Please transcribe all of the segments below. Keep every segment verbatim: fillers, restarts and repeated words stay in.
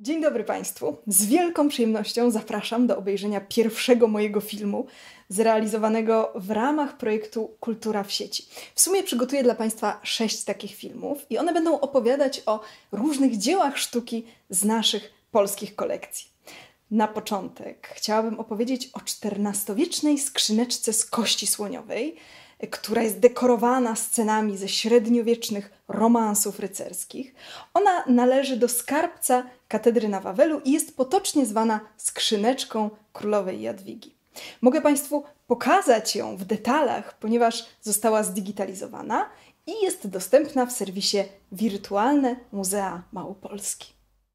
Dzień dobry Państwu. Z wielką przyjemnością zapraszam do obejrzenia pierwszego mojego filmu zrealizowanego w ramach projektu Kultura w sieci. W sumie przygotuję dla Państwa sześć takich filmów i one będą opowiadać o różnych dziełach sztuki z naszych polskich kolekcji. Na początek chciałabym opowiedzieć o czternastowiecznej skrzyneczce z kości słoniowej, która jest dekorowana scenami ze średniowiecznych romansów rycerskich. Ona należy do skarbca katedry na Wawelu i jest potocznie zwana skrzyneczką królowej Jadwigi. Mogę Państwu pokazać ją w detalach, ponieważ została zdigitalizowana i jest dostępna w serwisie Wirtualne Muzea Małopolski.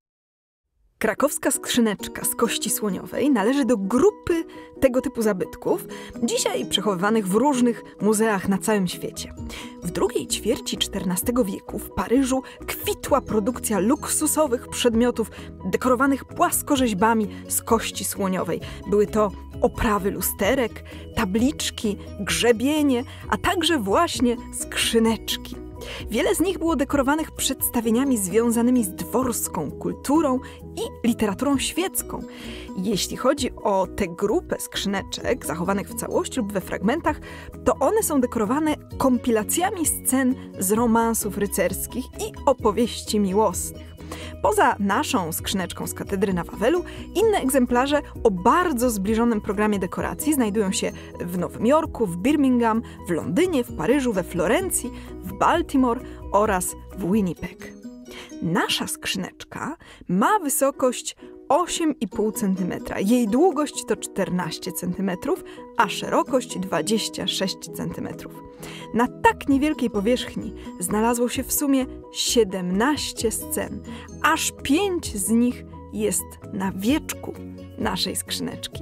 Krakowska skrzyneczka z kości słoniowej należy do grupy tego typu zabytków, dzisiaj przechowywanych w różnych muzeach na całym świecie. W drugiej ćwierci czternastego wieku w Paryżu kwitła produkcja luksusowych przedmiotów dekorowanych płaskorzeźbami z kości słoniowej. Były to oprawy lusterek, tabliczki, grzebienie, a także właśnie skrzyneczki. Wiele z nich było dekorowanych przedstawieniami związanymi z dworską kulturą i literaturą świecką. Jeśli chodzi o tę grupę skrzyneczek zachowanych w całości lub we fragmentach, to one są dekorowane kompilacjami scen z romansów rycerskich i opowieści miłosnych. Poza naszą skrzyneczką z katedry na Wawelu, inne egzemplarze o bardzo zbliżonym programie dekoracji znajdują się w Nowym Jorku, w Birmingham, w Londynie, w Paryżu, we Florencji, w Baltimore oraz w Winnipeg. Nasza skrzyneczka ma wysokość osiem i pół centymetra. Jej długość to czternaście centymetrów, a szerokość dwadzieścia sześć centymetrów. Na tak niewielkiej powierzchni znalazło się w sumie siedemnaście scen. Aż pięć z nich jest na wieczku naszej skrzyneczki.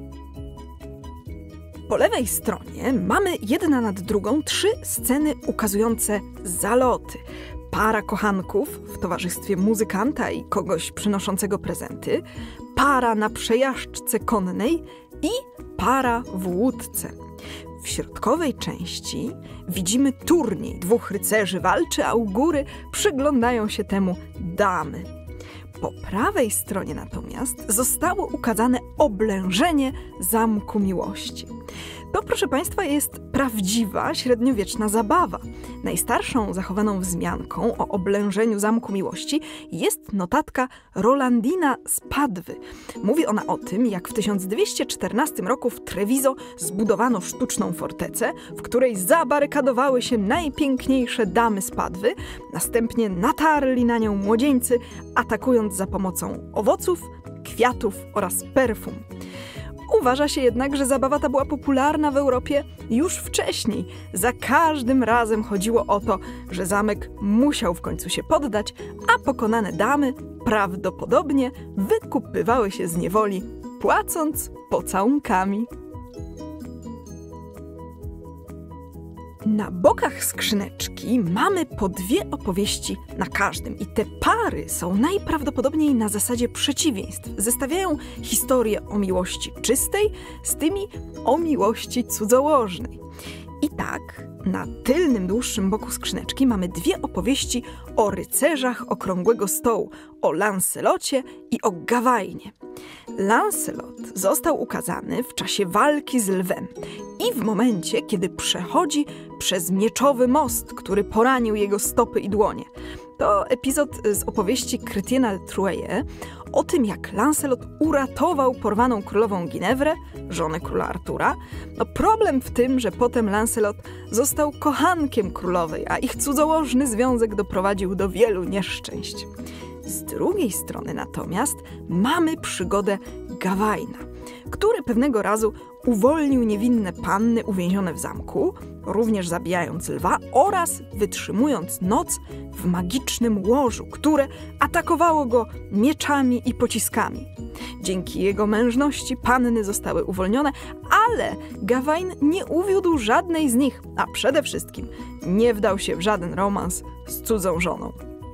Po lewej stronie mamy jedna nad drugą trzy sceny ukazujące zaloty. Para kochanków w towarzystwie muzykanta i kogoś przynoszącego prezenty, para na przejażdżce konnej i para w łódce. W środkowej części widzimy turniej. Dwóch rycerzy walczy, a u góry przyglądają się temu damy. Po prawej stronie natomiast zostało ukazane oblężenie Zamku Miłości. To, proszę Państwa, jest prawdziwa średniowieczna zabawa. Najstarszą zachowaną wzmianką o oblężeniu Zamku Miłości jest notatka Rolandina z Padwy. Mówi ona o tym, jak w tysiąc dwieście czternastym roku w Treviso zbudowano sztuczną fortecę, w której zabarykadowały się najpiękniejsze damy z Padwy, następnie natarli na nią młodzieńcy, atakując za pomocą owoców, kwiatów oraz perfum. Uważa się jednak, że zabawa ta była popularna w Europie już wcześniej. Za każdym razem chodziło o to, że zamek musiał w końcu się poddać, a pokonane damy prawdopodobnie wykupywały się z niewoli, płacąc pocałunkami. Na bokach skrzyneczki mamy po dwie opowieści na każdym i te pary są najprawdopodobniej na zasadzie przeciwieństw. Zestawiają historię o miłości czystej z tymi o miłości cudzołożnej. I tak na tylnym, dłuższym boku skrzyneczki mamy dwie opowieści o rycerzach okrągłego stołu, o Lancelocie i o Gawainie. Lancelot został ukazany w czasie walki z lwem i w momencie, kiedy przechodzi przez mieczowy most, który poranił jego stopy i dłonie. To epizod z opowieści Chrétiena de Troyes o tym, jak Lancelot uratował porwaną królową Ginewrę, żonę króla Artura. No problem w tym, że potem Lancelot został kochankiem królowej, a ich cudzołożny związek doprowadził do wielu nieszczęść. Z drugiej strony natomiast mamy przygodę Gawaina, który pewnego razu uwolnił niewinne panny uwięzione w zamku, również zabijając lwa oraz wytrzymując noc w magicznym łożu, które atakowało go mieczami i pociskami. Dzięki jego mężności panny zostały uwolnione, ale Gawain nie uwiódł żadnej z nich, a przede wszystkim nie wdał się w żaden romans z cudzą żoną.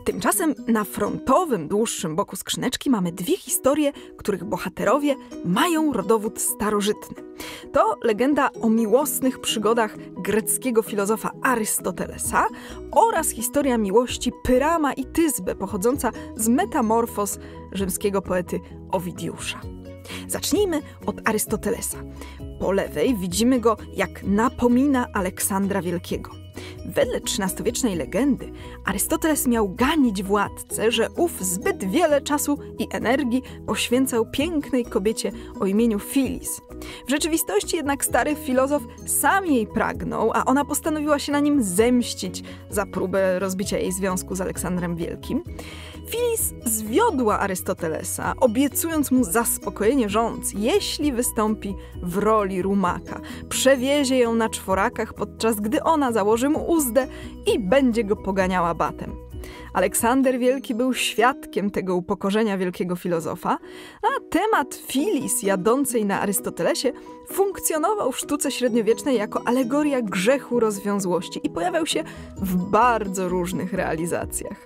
Tymczasem na frontowym, dłuższym boku skrzyneczki mamy dwie historie, których bohaterowie mają rodowód starożytny. To legenda o miłosnych przygodach greckiego filozofa Arystotelesa oraz historia miłości Pyrama i Tyzbe, pochodząca z Metamorfoz rzymskiego poety Owidiusza. Zacznijmy od Arystotelesa. Po lewej widzimy go, jak napomina Aleksandra Wielkiego. Wedle trzynastowiecznej legendy Arystoteles miał ganić władcę, że ów zbyt wiele czasu i energii poświęcał pięknej kobiecie o imieniu Filis. W rzeczywistości jednak stary filozof sam jej pragnął, a ona postanowiła się na nim zemścić za próbę rozbicia jej związku z Aleksandrem Wielkim. Filis zwiodła Arystotelesa, obiecując mu zaspokojenie żądz, jeśli wystąpi w roli rumaka. Przewiezie ją na czworakach, podczas gdy ona założy mu uzdę i będzie go poganiała batem. Aleksander Wielki był świadkiem tego upokorzenia wielkiego filozofa, a temat Filis jadącej na Arystotelesie funkcjonował w sztuce średniowiecznej jako alegoria grzechu rozwiązłości i pojawiał się w bardzo różnych realizacjach.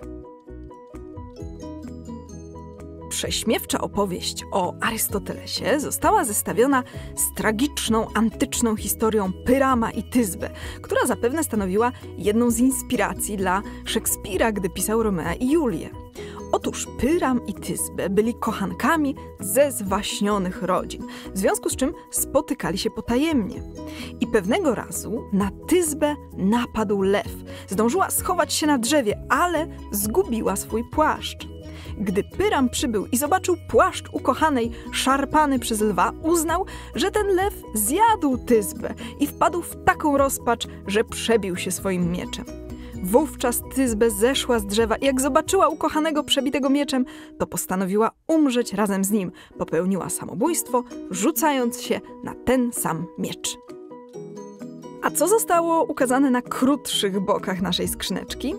Prześmiewcza opowieść o Arystotelesie została zestawiona z tragiczną, antyczną historią Pyrama i Tyzbe, która zapewne stanowiła jedną z inspiracji dla Szekspira, gdy pisał Romea i Julię. Otóż Pyram i Tyzbe byli kochankami ze zwaśnionych rodzin, w związku z czym spotykali się potajemnie. I pewnego razu na Tyzbę napadł lew. Zdążyła schować się na drzewie, ale zgubiła swój płaszcz. Gdy Pyram przybył i zobaczył płaszcz ukochanej szarpany przez lwa, uznał, że ten lew zjadł Tyzbę i wpadł w taką rozpacz, że przebił się swoim mieczem. Wówczas Tyzbę zeszła z drzewa i jak zobaczyła ukochanego przebitego mieczem, to postanowiła umrzeć razem z nim. Popełniła samobójstwo, rzucając się na ten sam miecz. A co zostało ukazane na krótszych bokach naszej skrzyneczki?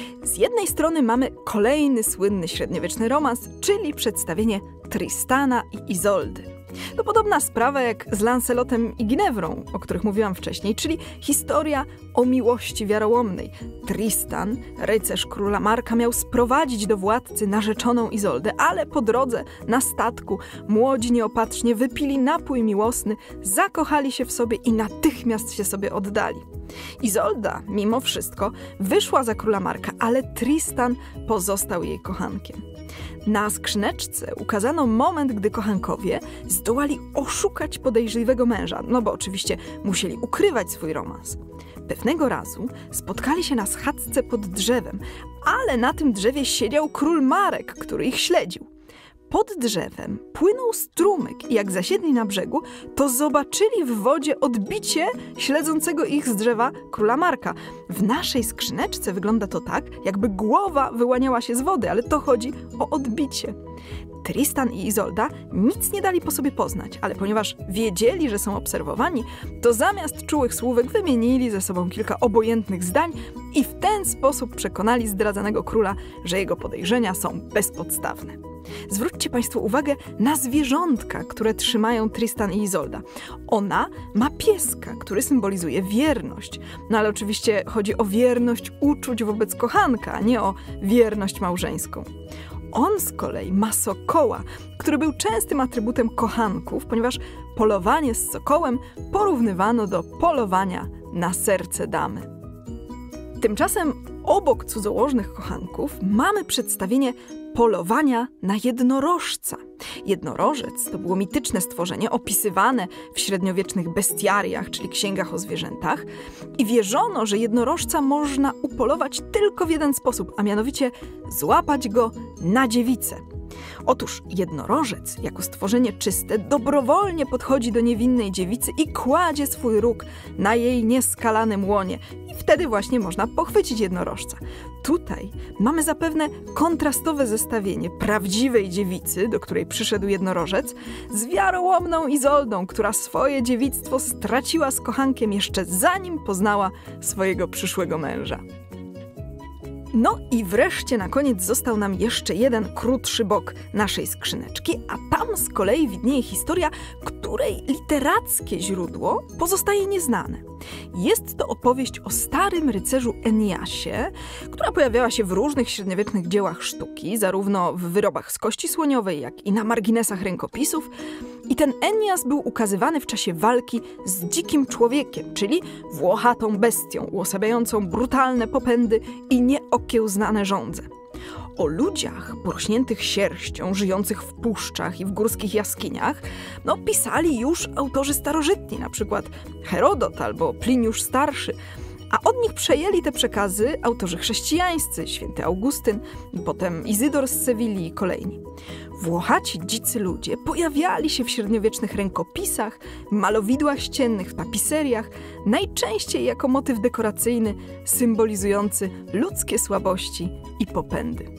Z jednej strony mamy kolejny słynny średniowieczny romans, czyli przedstawienie Tristana i Izoldy. To podobna sprawa jak z Lancelotem i Ginewrą, o których mówiłam wcześniej, czyli historia o miłości wiarołomnej. Tristan, rycerz króla Marka, miał sprowadzić do władcy narzeczoną Izoldę, ale po drodze na statku młodzi nieopatrznie wypili napój miłosny, zakochali się w sobie i natychmiast się sobie oddali. Izolda, mimo wszystko, wyszła za króla Marka, ale Tristan pozostał jej kochankiem. Na skrzyneczce ukazano moment, gdy kochankowie zdołali oszukać podejrzliwego męża, no bo oczywiście musieli ukrywać swój romans. Pewnego razu spotkali się na schadzce pod drzewem, ale na tym drzewie siedział król Marek, który ich śledził. Pod drzewem płynął strumyk i jak zasiedli na brzegu, to zobaczyli w wodzie odbicie śledzącego ich z drzewa króla Marka. W naszej skrzyneczce wygląda to tak, jakby głowa wyłaniała się z wody, ale to chodzi o odbicie. Tristan i Izolda nic nie dali po sobie poznać, ale ponieważ wiedzieli, że są obserwowani, to zamiast czułych słówek wymienili ze sobą kilka obojętnych zdań i w ten sposób przekonali zdradzanego króla, że jego podejrzenia są bezpodstawne. Zwróćcie Państwo uwagę na zwierzątka, które trzymają Tristan i Izolda. Ona ma pieska, który symbolizuje wierność. No ale oczywiście chodzi o wierność uczuć wobec kochanka, a nie o wierność małżeńską. On z kolei ma sokoła, który był częstym atrybutem kochanków, ponieważ polowanie z sokołem porównywano do polowania na serce damy. Tymczasem obok cudzołożnych kochanków mamy przedstawienie polowania na jednorożca. Jednorożec to było mityczne stworzenie opisywane w średniowiecznych bestiariach, czyli księgach o zwierzętach, i wierzono, że jednorożca można upolować tylko w jeden sposób, a mianowicie złapać go na dziewicę. Otóż jednorożec, jako stworzenie czyste, dobrowolnie podchodzi do niewinnej dziewicy i kładzie swój róg na jej nieskalanym łonie. I wtedy właśnie można pochwycić jednorożca. Tutaj mamy zapewne kontrastowe zestawienie prawdziwej dziewicy, do której przyszedł jednorożec, z wiarołomną Izoldą, która swoje dziewictwo straciła z kochankiem jeszcze zanim poznała swojego przyszłego męża. No i wreszcie na koniec został nam jeszcze jeden krótszy bok naszej skrzyneczki, a tam z kolei widnieje historia, której literackie źródło pozostaje nieznane. Jest to opowieść o starym rycerzu Eniasie, która pojawiała się w różnych średniowiecznych dziełach sztuki, zarówno w wyrobach z kości słoniowej, jak i na marginesach rękopisów. I ten Enias był ukazywany w czasie walki z dzikim człowiekiem, czyli włochatą bestią, uosabiającą brutalne popędy i nieokiełznane żądze. O ludziach porośniętych sierścią, żyjących w puszczach i w górskich jaskiniach, no, pisali już autorzy starożytni, na przykład Herodot albo Pliniusz Starszy, a od nich przejęli te przekazy autorzy chrześcijańscy, święty Augustyn, potem Izydor z Sewilli i kolejni. Włochaci, dzicy ludzie pojawiali się w średniowiecznych rękopisach, malowidłach ściennych, w tapiseriach, najczęściej jako motyw dekoracyjny symbolizujący ludzkie słabości i popędy.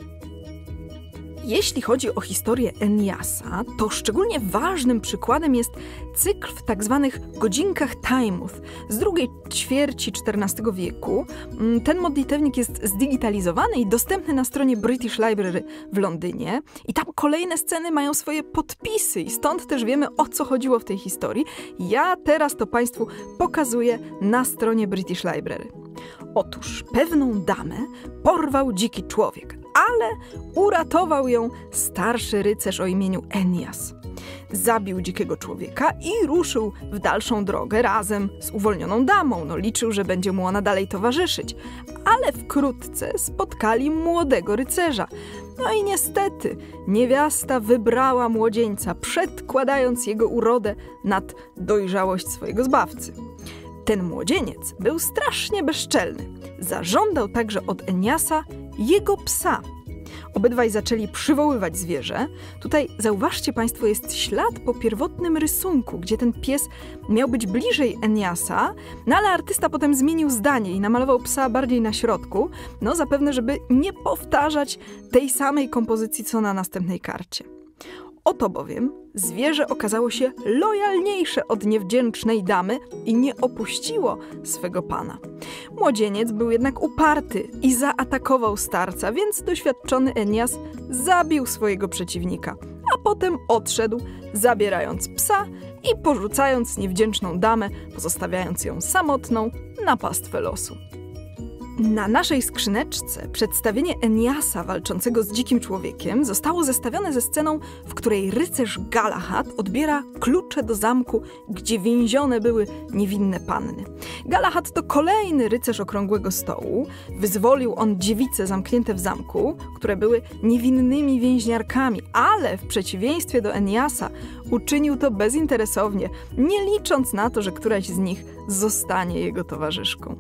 Jeśli chodzi o historię Eniasa, to szczególnie ważnym przykładem jest cykl w tak zwanych godzinkach Tajmuth z drugiej ćwierci czternastego wieku. Ten modlitewnik jest zdigitalizowany i dostępny na stronie British Library w Londynie. I tam kolejne sceny mają swoje podpisy i stąd też wiemy, o co chodziło w tej historii. Ja teraz to Państwu pokazuję na stronie British Library. Otóż pewną damę porwał dziki człowiek, ale uratował ją starszy rycerz o imieniu Enias. Zabił dzikiego człowieka i ruszył w dalszą drogę razem z uwolnioną damą. No, liczył, że będzie mu ona dalej towarzyszyć. Ale wkrótce spotkali młodego rycerza. No i niestety niewiasta wybrała młodzieńca, przedkładając jego urodę nad dojrzałość swojego zbawcy. Ten młodzieniec był strasznie bezczelny. Zażądał także od Eniasa jego psa. Obydwaj zaczęli przywoływać zwierzę. Tutaj zauważcie Państwo, jest ślad po pierwotnym rysunku, gdzie ten pies miał być bliżej Eniasa, no ale artysta potem zmienił zdanie i namalował psa bardziej na środku, no zapewne, żeby nie powtarzać tej samej kompozycji, co na następnej karcie. Oto bowiem zwierzę okazało się lojalniejsze od niewdzięcznej damy i nie opuściło swego pana. Młodzieniec był jednak uparty i zaatakował starca, więc doświadczony Enias zabił swojego przeciwnika, a potem odszedł, zabierając psa i porzucając niewdzięczną damę, pozostawiając ją samotną na pastwę losu. Na naszej skrzyneczce przedstawienie Eniasa walczącego z dzikim człowiekiem zostało zestawione ze sceną, w której rycerz Galahad odbiera klucze do zamku, gdzie więzione były niewinne panny. Galahad to kolejny rycerz okrągłego stołu. Wyzwolił on dziewice zamknięte w zamku, które były niewinnymi więźniarkami, ale w przeciwieństwie do Eniasa uczynił to bezinteresownie, nie licząc na to, że któraś z nich zostanie jego towarzyszką.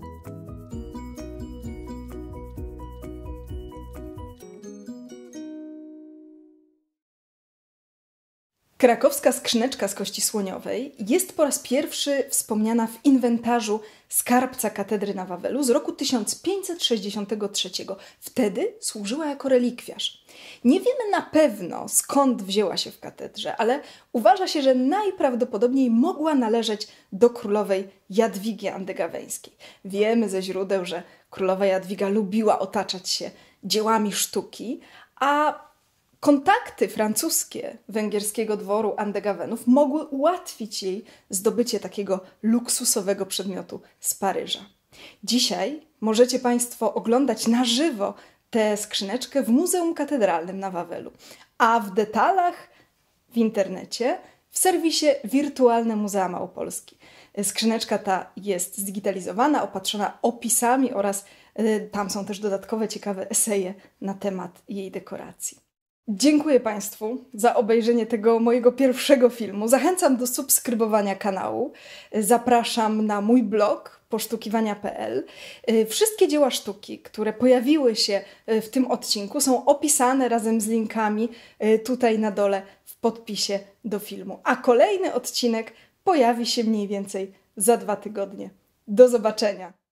Krakowska skrzyneczka z kości słoniowej jest po raz pierwszy wspomniana w inwentarzu skarbca katedry na Wawelu z roku tysiąc pięćset sześćdziesiątego trzeciego. Wtedy służyła jako relikwiarz. Nie wiemy na pewno, skąd wzięła się w katedrze, ale uważa się, że najprawdopodobniej mogła należeć do królowej Jadwigi Andegaweńskiej. Wiemy ze źródeł, że królowa Jadwiga lubiła otaczać się dziełami sztuki, a kontakty francuskie węgierskiego dworu Andegawenów mogły ułatwić jej zdobycie takiego luksusowego przedmiotu z Paryża. Dzisiaj możecie Państwo oglądać na żywo tę skrzyneczkę w Muzeum Katedralnym na Wawelu, a w detalach w internecie w serwisie Wirtualne Muzea Małopolski. Skrzyneczka ta jest zdigitalizowana, opatrzona opisami oraz y, tam są też dodatkowe ciekawe eseje na temat jej dekoracji. Dziękuję Państwu za obejrzenie tego mojego pierwszego filmu. Zachęcam do subskrybowania kanału. Zapraszam na mój blog posztukiwania kropka pe el. Wszystkie dzieła sztuki, które pojawiły się w tym odcinku, są opisane razem z linkami tutaj na dole w podpisie do filmu. A kolejny odcinek pojawi się mniej więcej za dwa tygodnie. Do zobaczenia!